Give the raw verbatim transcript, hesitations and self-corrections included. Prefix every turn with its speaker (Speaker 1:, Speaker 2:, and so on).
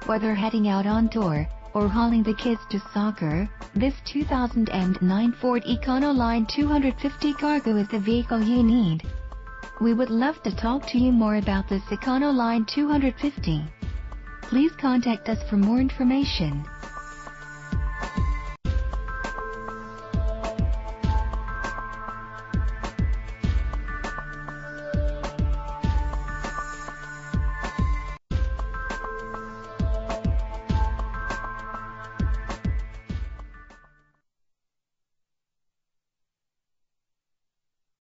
Speaker 1: Whether heading out on tour, or hauling the kids to soccer, this two thousand nine Ford Econoline two fifty Cargo is the vehicle you need. We would love to talk to you more about this Econoline two fifty. Please contact us for more information.